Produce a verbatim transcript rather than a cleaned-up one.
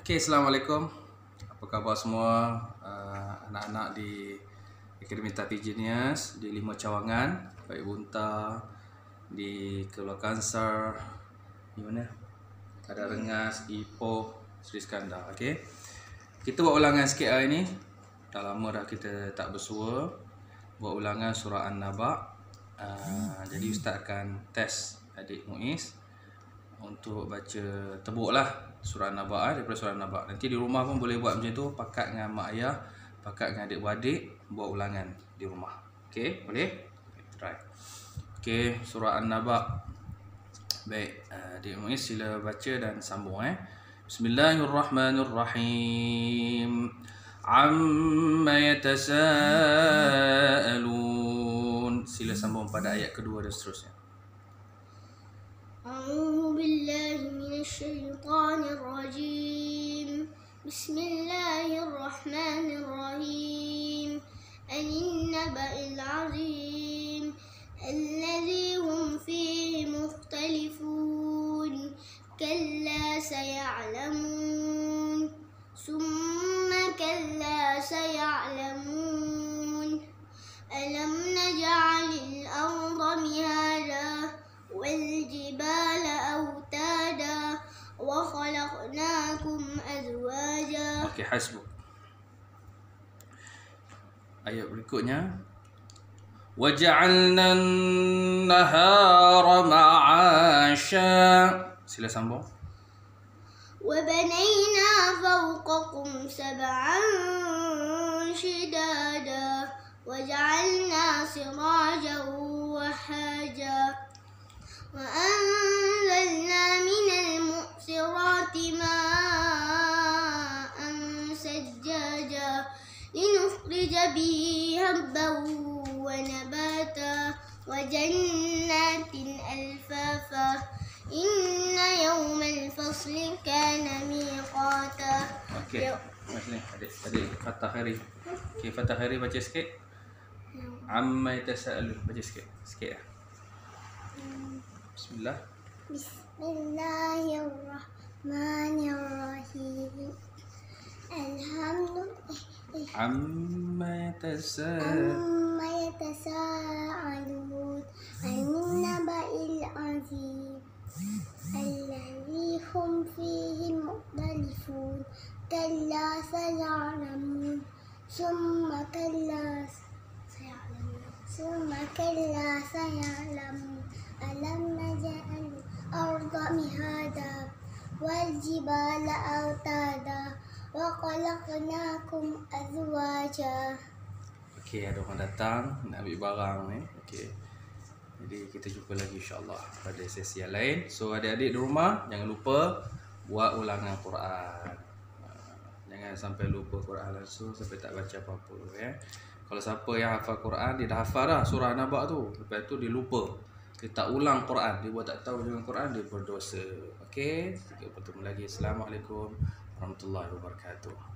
Okey, Assalamualaikum. Apa khabar semua uh, anak-anak di Akademi Tapi Genius di lima cawangan, baik Bunta, di Keluar Kansar, di mana? Ada Rengas, Ipoh, Sri Skandar. Okey. Kita buat ulangan sikit hari ni. Dah lama dah kita tak bersua. Buat ulangan surah An-Naba. Uh, jadi ustaz akan test adik Muiz untuk baca tebuklah surah An-Naba daripada surah An-Naba. Nanti di rumah pun boleh buat macam tu, pakat dengan mak ayah, pakat dengan adik-beradik buat ulangan di rumah. Okey, boleh? Try. Okey, surah An-Naba. Baik, adik Muiz sila baca dan sambung eh. Bismillahirrahmanirrahim. Amma yatasaalun. Sila sambung pada ayat kedua dan seterusnya. أعوذ بالله من الشيطان الرجيم بسم الله الرحمن الرحيم عن النبأ العظيم الذي هم فيه مختلفون كلا سيعلمون ثم كلا سيعلمون ألم نجعل الأرض مهادا والجبال أوتادا وخلقناكم أزواجا. Okey, hasbuk. Ayat berikutnya. وَجَعَلْنَا النَّهَارَ مَعَاشًا. Sila sambung. وبنينا فوقكم سبعا شدادا وجعلنا سراجا وهاجا وأنزلنا من المعصرات ماء ثجاجا لنخرج به حبا ونباتا وجنات ألفافا إن يوم الفصل كان ميقاتا. Okey. Masih adik adik Fatah Khairi. Okey, Fatah Khairi baca sikit. Amma yatasaalun, baca sikit. Sikit ya. Bismillah. Bismillahirrahmanirrahim. Alhamdulillah. Amma yatasaalun. Amma yatasaalun. Anin naba'il azim. Alladhi hum fihi mukhtalifun. Kalla saya'lamun. Summa kalla saya'lamun. Summa kalla saya'lamun. Alam naj'al arda mihada wal jibala autada wa khalaqnakum azwaja. Okey, ada orang datang nak ambil barang ni. Okey. Jadi kita jumpa lagi insya-Allah pada sesi yang lain. So adik-adik di rumah jangan lupa buat ulangan Quran. Jangan sampai lupa Quran langsung sampai tak baca apa-apa ya. Kalau siapa yang hafal Quran, dia dah hafal dah surah An-Naba tu. Lepas tu dia lupa. Dia tak ulang Quran, dia buat tak tahu dengan Quran, dia berdosa. Okey, kita bertemu lagi. Assalamualaikum warahmatullahi wabarakatuh.